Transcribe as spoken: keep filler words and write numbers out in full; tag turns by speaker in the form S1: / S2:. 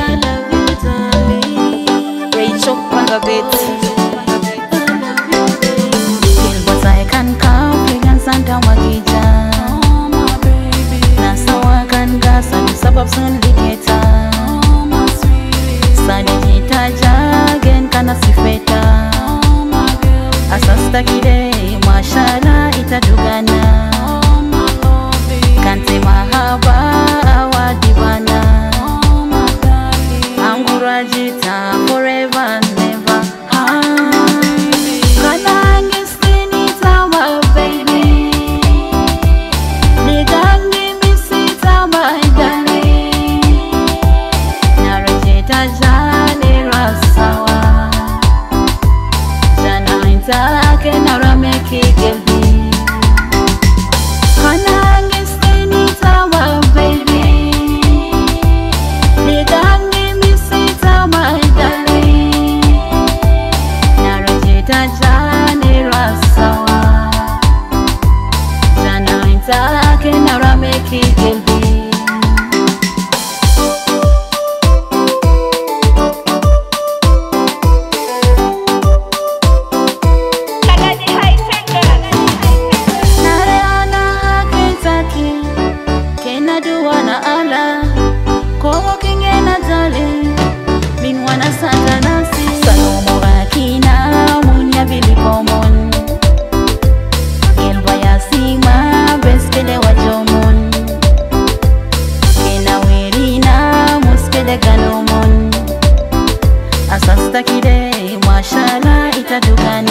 S1: Rachel on the beat. Santa wakija nasa wakanga sani sabab sun ligeta sani jitaja gen kana sifeta asasta kide mashallah itadugana kante mahaba awadibana angurajita forever and never.
S2: Asasta kide mashallah itadugana